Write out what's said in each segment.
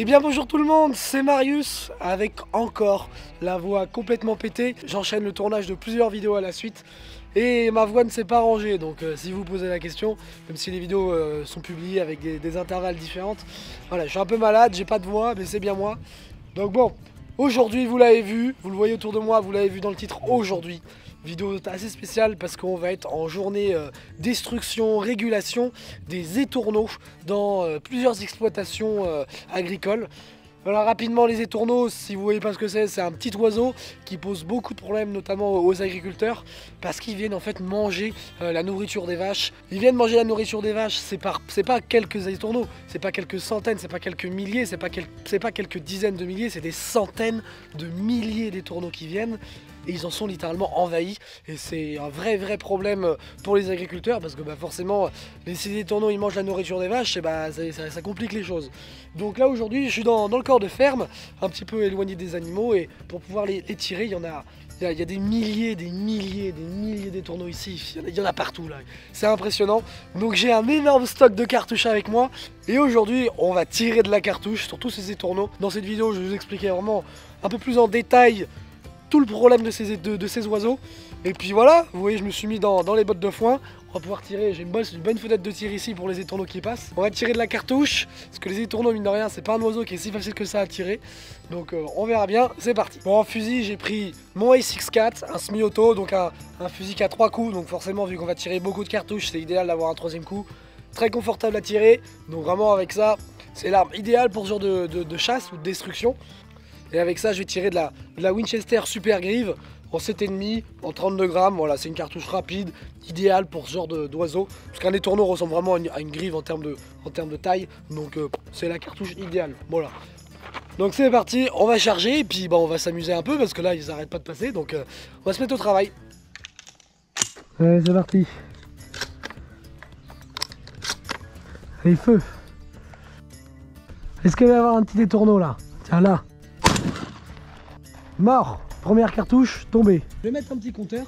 bien bonjour tout le monde, c'est Marius avec encore la voix complètement pétée. J'enchaîne le tournage de plusieurs vidéos à la suite et ma voix ne s'est pas rangée. Donc si vous posez la question, même si les vidéos sont publiées avec des intervalles différents, voilà, je suis un peu malade, j'ai pas de voix mais c'est bien moi. Donc bon, aujourd'hui vous l'avez vu, vous le voyez autour de moi, vous l'avez vu dans le titre aujourd'hui. Vidéo assez spéciale parce qu'on va être en journée destruction, régulation des étourneaux dans plusieurs exploitations agricoles. Voilà, rapidement les étourneaux, si vous voyez pas ce que c'est un petit oiseau qui pose beaucoup de problèmes notamment aux agriculteurs parce qu'ils viennent en fait manger la nourriture des vaches. Ils viennent manger la nourriture des vaches, c'est pas quelques étourneaux, c'est pas quelques centaines, c'est pas quelques milliers, c'est pas quelques dizaines de milliers, c'est des centaines de milliers d'étourneaux qui viennent. Et ils en sont littéralement envahis et c'est un vrai problème pour les agriculteurs parce que forcément ces étourneaux ils mangent la nourriture des vaches et ça complique les choses. Donc là aujourd'hui je suis dans le corps de ferme, un petit peu éloigné des animaux et pour pouvoir les tirer il y a des milliers d'étourneaux ici, il y en a partout là, c'est impressionnant. Donc j'ai un énorme stock de cartouches avec moi et aujourd'hui on va tirer de la cartouche sur tous ces étourneaux. Dans cette vidéo je vais vous expliquer vraiment un peu plus en détail tout le problème de ces oiseaux. Et puis voilà, vous voyez je me suis mis dans les bottes de foin. On va pouvoir tirer, j'ai une bonne fenêtre de tir ici pour les étourneaux qui passent. On va tirer de la cartouche, parce que les étourneaux mine de rien c'est pas un oiseau qui est si facile que ça à tirer. Donc on verra bien, c'est parti. Bon en fusil j'ai pris mon ASICS-4, un semi-auto, donc un fusil qui a 3 coups. Donc forcément vu qu'on va tirer beaucoup de cartouches c'est idéal d'avoir un 3e coup. Très confortable à tirer, donc vraiment avec ça c'est l'arme idéale pour ce genre de chasse ou de destruction. Et avec ça je vais tirer de la Winchester Super Grive en 7,5, en 32 grammes, voilà c'est une cartouche rapide, idéale pour ce genre d'oiseau. Parce qu'un étourneau ressemble vraiment à une grive en termes de taille, donc c'est la cartouche idéale, voilà. Donc c'est parti, on va charger et puis on va s'amuser un peu parce que là ils arrêtent pas de passer, donc on va se mettre au travail. Allez c'est parti. Allez feu. Est-ce qu'il va y avoir un petit étourneau là? Tiens là. Mort, première cartouche tombée. Je vais mettre un petit compteur.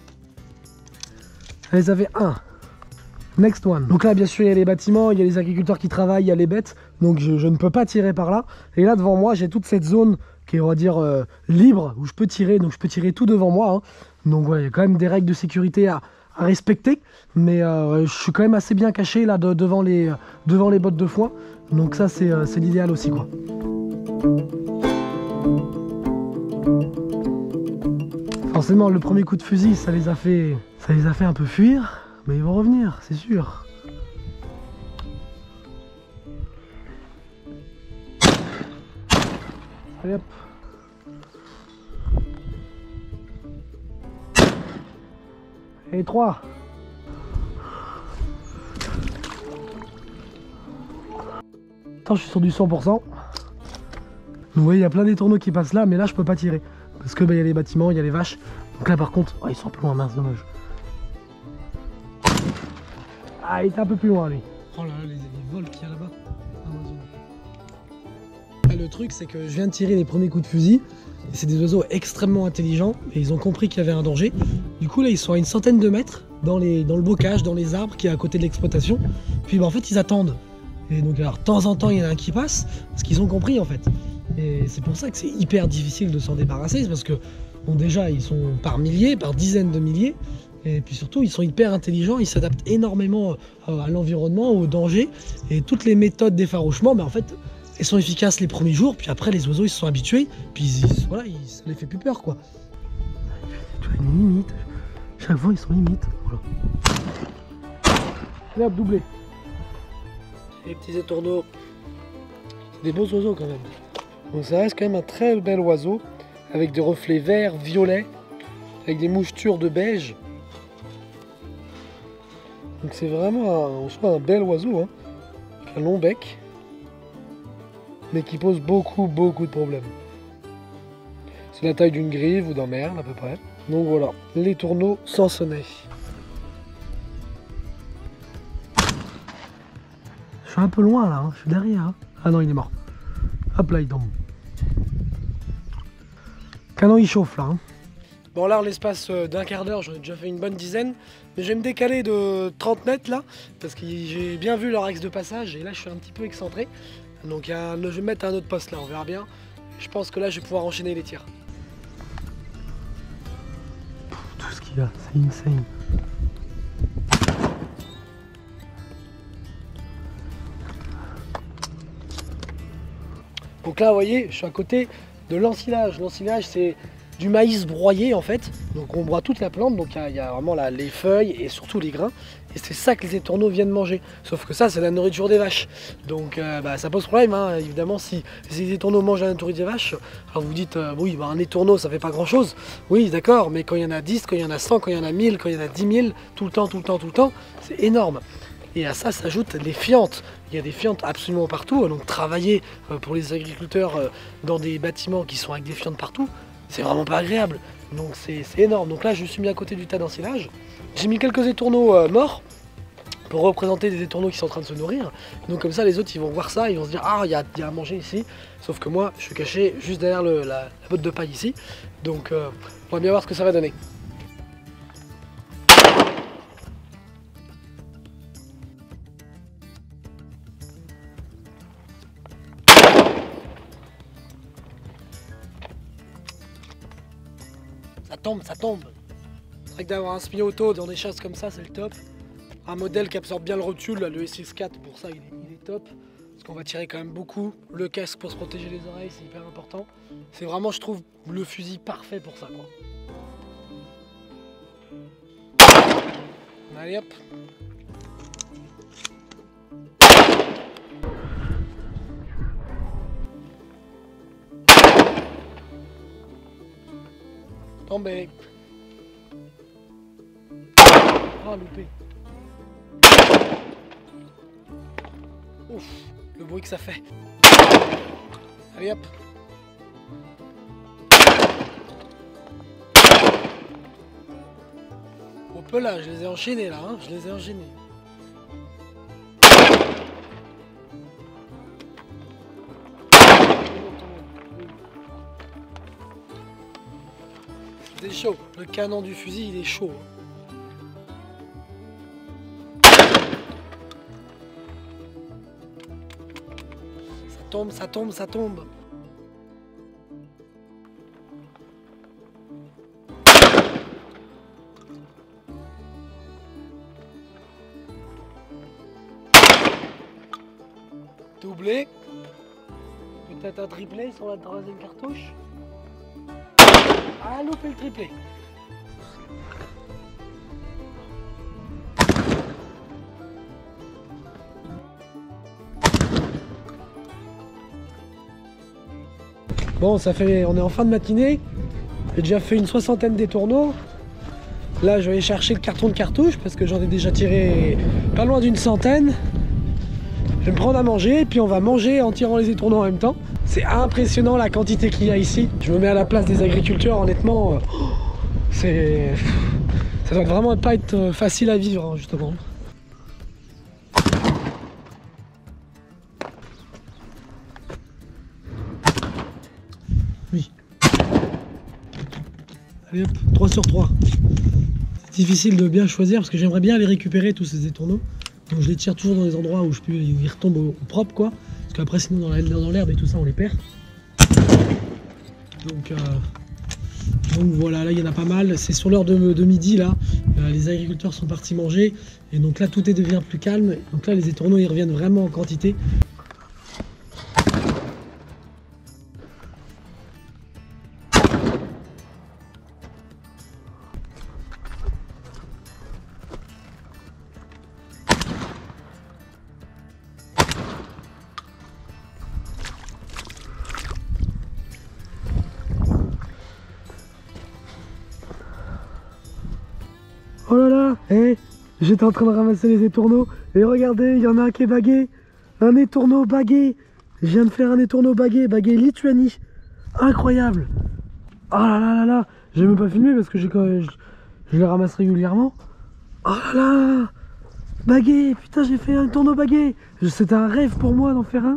Allez, ça fait 1. Next one. Donc là, bien sûr, il y a les bâtiments, il y a les agriculteurs qui travaillent, il y a les bêtes. Donc je ne peux pas tirer par là. Et là, devant moi, j'ai toute cette zone qui est, on va dire, libre, où je peux tirer. Donc je peux tirer tout devant moi. Hein. Donc ouais, il y a quand même des règles de sécurité à respecter. Mais je suis quand même assez bien caché là devant les bottes de foin. Donc ça, c'est l'idéal aussi, quoi. Forcément le premier coup de fusil ça les a fait un peu fuir, mais ils vont revenir, c'est sûr. Allez hop. Et 3. Attends, je suis sur du 100%. Vous voyez, il y a plein d'étourneaux qui passent là, mais là je peux pas tirer. Parce que il y a les bâtiments, il y a les vaches. Donc là par contre, oh, ils sont plus loin, mince, dommage. Ah, il était un peu plus loin lui. Oh là là, les vols qu'il y a là-bas. Ah, le truc c'est que je viens de tirer les premiers coups de fusil. Et c'est des oiseaux extrêmement intelligents. Et ils ont compris qu'il y avait un danger. Du coup là ils sont à une centaine de mètres dans le bocage, dans les arbres qui est à côté de l'exploitation. Puis en fait ils attendent. Et donc alors de temps en temps il y en a un qui passe. Parce qu'ils ont compris en fait. Et c'est pour ça que c'est hyper difficile de s'en débarrasser, parce que bon, déjà ils sont par milliers, par dizaines de milliers, et puis surtout ils sont hyper intelligents, ils s'adaptent énormément à l'environnement, aux dangers, et toutes les méthodes d'effarouchement, en fait elles sont efficaces les premiers jours, puis après les oiseaux ils se sont habitués, puis voilà, ça les fait plus peur quoi. Tu vois une limite, chaque fois ils sont limite, voilà. Allez hop, doublé. Les petits étourneaux, c'est des beaux oiseaux quand même. Donc ça reste quand même un très bel oiseau, avec des reflets verts, violets, avec des mouchetures de beige. Donc c'est vraiment un bel oiseau, hein, avec un long bec, mais qui pose beaucoup de problèmes. C'est la taille d'une grive ou d'un merle à peu près. Donc voilà, l'étourneau sansonnet. Je suis un peu loin là, hein, je suis derrière. Hein. Ah non, il est mort. Hop là, il tombe. Canon il chauffe là. Hein. Bon là en l'espace d'un quart d'heure j'en ai déjà fait une bonne dizaine. Mais je vais me décaler de 30 mètres là. Parce que j'ai bien vu leur axe de passage et là je suis un petit peu excentré. Donc je vais mettre un autre poste là, on verra bien. Je pense que là je vais pouvoir enchaîner les tirs. Tout ce qu'il y a, c'est insane. Donc là vous voyez, je suis à côté de l'ensilage. L'ensilage c'est du maïs broyé en fait. Donc on broie toute la plante, donc il y a vraiment là, les feuilles et surtout les grains. Et c'est ça que les étourneaux viennent manger. Sauf que ça c'est la nourriture des vaches. Donc ça pose problème hein. Évidemment si les étourneaux mangent la nourriture des vaches, alors vous dites oui un étourneau ça fait pas grand chose. Oui d'accord, mais quand il y en a 10, quand il y en a 100, quand il y en a 1000, quand il y en a 10 000, tout le temps, c'est énorme. Et à ça s'ajoutent les fientes. Il y a des fientes absolument partout. Donc travailler pour les agriculteurs dans des bâtiments qui sont avec des fientes partout, c'est vraiment pas agréable. Donc c'est énorme. Donc là je me suis mis à côté du tas d'ensilage. J'ai mis quelques étourneaux morts pour représenter des étourneaux qui sont en train de se nourrir. Donc comme ça les autres ils vont voir ça, ils vont se dire ah il y a à manger ici. Sauf que moi je suis caché juste derrière la botte de paille ici. Donc on va bien voir ce que ça va donner. Ça tombe. C'est vrai que d'avoir un semi-auto dans des chasses comme ça, c'est le top. Un modèle qui absorbe bien le recul, là, le SX4, pour ça il est top. Parce qu'on va tirer quand même beaucoup. Le casque pour se protéger les oreilles, c'est hyper important. C'est vraiment, je trouve, le fusil parfait pour ça, quoi. Allez hop. Tombé. Ah loupé. Ouf, le bruit que ça fait. Allez hop. Au peu là, je les ai enchaînés là, hein, je les ai enchaînés. C'est chaud, le canon du fusil il est chaud. Ça tombe. Doublé. Peut-être un triplé sur la troisième cartouche. Ah, loupé le triplé. Bon, on est en fin de matinée. J'ai déjà fait une 60aine d'étourneaux. Là, je vais aller chercher le carton de cartouche parce que j'en ai déjà tiré pas loin d'une centaine. Je vais me prendre à manger et puis on va manger en tirant les étourneaux en même temps. C'est impressionnant la quantité qu'il y a ici. Je me mets à la place des agriculteurs, honnêtement, ça doit vraiment pas être facile à vivre, hein, justement. Oui. Allez hop, 3 sur 3. C'est difficile de bien choisir parce que j'aimerais bien les récupérer tous ces étourneaux. Donc je les tire toujours dans des endroits où ils retombent au propre quoi. Parce qu'après sinon dans l'herbe et tout ça on les perd. Donc voilà, là il y en a pas mal. C'est sur l'heure de midi là. Les agriculteurs sont partis manger. Et donc là tout devient plus calme. Donc là les étourneaux ils reviennent vraiment en quantité. Oh là là, j'étais en train de ramasser les étourneaux et regardez, il y en a un qui est bagué, un étourneau bagué. Je viens de faire un étourneau bagué Lituanie. Incroyable. Oh là là là là, j'ai même pas filmé parce que je les ramasse régulièrement. Oh là là, bagué, putain j'ai fait un étourneau bagué. C'était un rêve pour moi d'en faire un.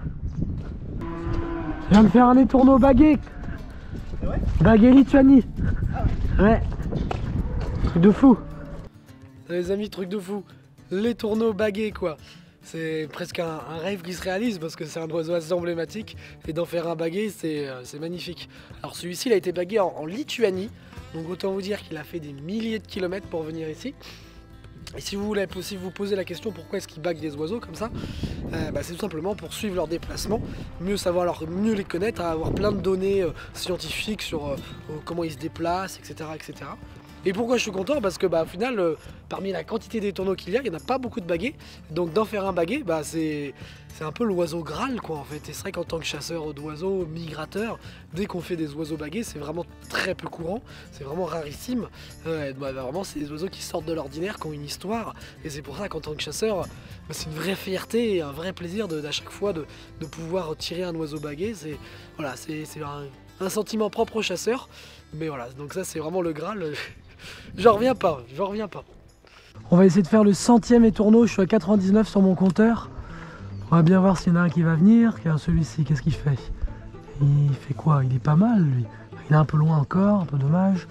Je viens de faire un étourneau bagué. C'est vrai ? Bagué Lituanie. Ouais. Truc de fou. Les amis, truc de fou. Les tourneaux bagués quoi. c'est presque un rêve qui se réalise parce que c'est un oiseau assez emblématique et d'en faire un baguet, c'est magnifique. Alors celui-ci, il a été bagué en Lituanie, donc autant vous dire qu'il a fait des milliers de kilomètres pour venir ici. Et si vous voulez aussi vous poser la question pourquoi est-ce qu'ils baguent des oiseaux comme ça, c'est tout simplement pour suivre leurs déplacements, mieux les connaître, avoir plein de données scientifiques sur comment ils se déplacent, etc., etc. Et pourquoi je suis content? Parce que au final, parmi la quantité d'étourneaux qu'il y en a pas beaucoup de baguets. Donc d'en faire un baguet, c'est un peu l'oiseau Graal quoi en fait. Et c'est vrai qu'en tant que chasseur d'oiseaux, migrateur, dès qu'on fait des oiseaux baguets, c'est vraiment très peu courant, c'est vraiment rarissime. Vraiment c'est des oiseaux qui sortent de l'ordinaire, qui ont une histoire. Et c'est pour ça qu'en tant que chasseur, c'est une vraie fierté et un vrai plaisir à chaque fois de pouvoir tirer un oiseau baguet. C'est voilà, c'est un sentiment propre au chasseur. Mais voilà, donc ça c'est vraiment le Graal. J'en reviens pas. On va essayer de faire le 100e étourneau, je suis à 99 sur mon compteur. On va bien voir s'il y en a un qui va venir. Car celui-ci, qu'est-ce qu'il fait? Il fait quoi? Il est pas mal lui. Il est un peu loin encore, un peu dommage.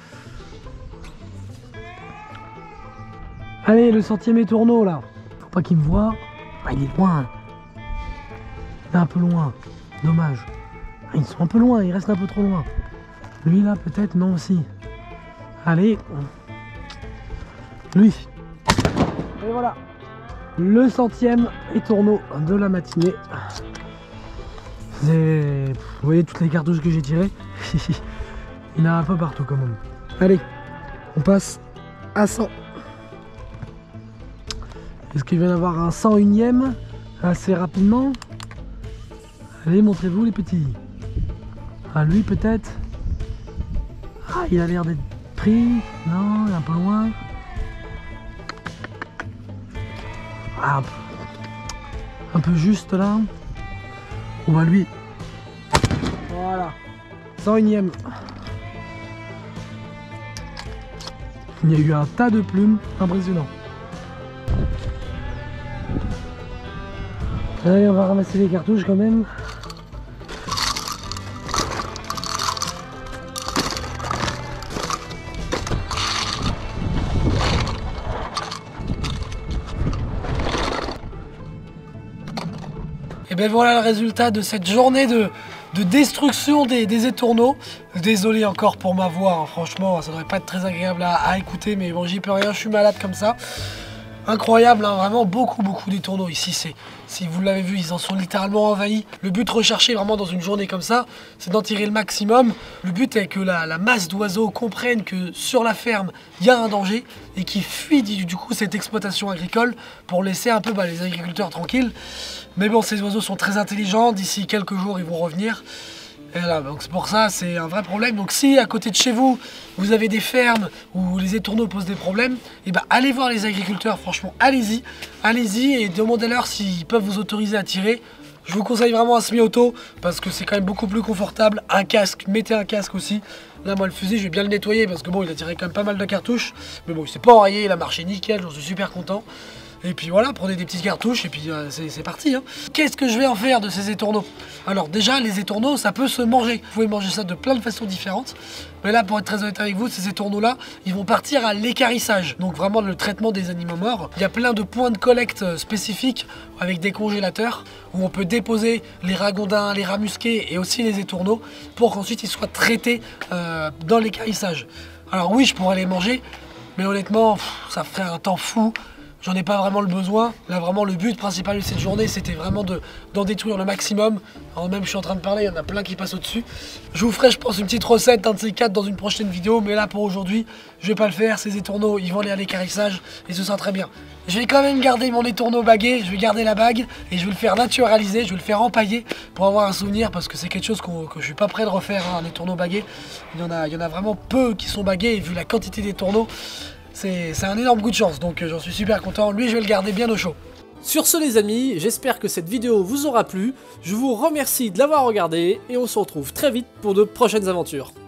Allez, le 100e étourneau là. Faut pas qu'il me voie. Ah, il est loin. Il est un peu loin. Dommage. Ah, ils sont un peu loin, ils restent un peu trop loin. Lui là peut-être, non aussi. Allez, lui. Et voilà, le 100e étourneau de la matinée. Vous voyez toutes les cartouches que j'ai tirées. Il y en a un peu partout quand même. Allez, on passe à 100. Est-ce qu'il va y en avoir un 101e assez rapidement? Allez, montrez-vous les petits. Ah, lui peut-être. Ah, il a l'air d'être pris. Non, il est un peu loin. Ah, un peu juste là. On va lui. Voilà. 101e. Il y a eu un tas de plumes. Impressionnant. Allez, on va ramasser les cartouches quand même. Et bien voilà le résultat de cette journée de destruction des étourneaux. Désolé encore pour ma voix, hein. Franchement ça devrait pas être très agréable à écouter, mais bon j'y peux rien, je suis malade comme ça. Incroyable, hein, vraiment beaucoup d'étourneaux ici. Si vous l'avez vu, ils en sont littéralement envahis. Le but recherché vraiment dans une journée comme ça, c'est d'en tirer le maximum. Le but est que la masse d'oiseaux comprenne que sur la ferme, il y a un danger et qu'ils fuient du coup cette exploitation agricole pour laisser un peu les agriculteurs tranquilles. Mais bon, ces oiseaux sont très intelligents, d'ici quelques jours ils vont revenir. Et là, donc c'est pour ça, c'est un vrai problème. Donc si à côté de chez vous, vous avez des fermes où les étourneaux posent des problèmes, et allez voir les agriculteurs, franchement, allez-y et demandez-leur s'ils peuvent vous autoriser à tirer. Je vous conseille vraiment un semi-auto parce que c'est quand même beaucoup plus confortable. Un casque, mettez un casque aussi. Là, moi, le fusil, je vais bien le nettoyer parce que bon, il a tiré quand même pas mal de cartouches. Mais bon, il s'est pas enrayé, il a marché nickel, j'en suis super content. Et puis voilà, prenez des petites cartouches et puis c'est parti. Hein. Qu'est-ce que je vais en faire de ces étourneaux? Alors déjà, les étourneaux, ça peut se manger. Vous pouvez manger ça de plein de façons différentes. Mais là, pour être très honnête avec vous, ces étourneaux-là, ils vont partir à l'équarrissage. Donc vraiment le traitement des animaux morts. Il y a plein de points de collecte spécifiques avec des congélateurs où on peut déposer les ragondins, les rats musqués et aussi les étourneaux pour qu'ensuite ils soient traités dans l'équarrissage. Alors oui, je pourrais les manger, mais honnêtement, ça ferait un temps fou. J'en ai pas vraiment le besoin. Là, vraiment, le but principal de cette journée, c'était vraiment d'en détruire le maximum. Alors même, je suis en train de parler, il y en a plein qui passent au-dessus. Je vous ferai, je pense, une petite recette, un de ces quatre, dans une prochaine vidéo. Mais là, pour aujourd'hui, je vais pas le faire. Ces étourneaux, ils vont aller à l'équarrissage et ce sera très bien. Je vais quand même garder mon étourneau bagué. Je vais garder la bague et je vais le faire naturaliser. Je vais le faire empailler pour avoir un souvenir parce que c'est quelque chose que je suis pas prêt de refaire, hein, un étourneau bagué. Il y en a vraiment peu qui sont bagués et vu la quantité d'étourneaux, c'est un énorme coup de chance, donc j'en suis super content. Lui, je vais le garder bien au chaud. Sur ce les amis, j'espère que cette vidéo vous aura plu. Je vous remercie de l'avoir regardé et on se retrouve très vite pour de prochaines aventures.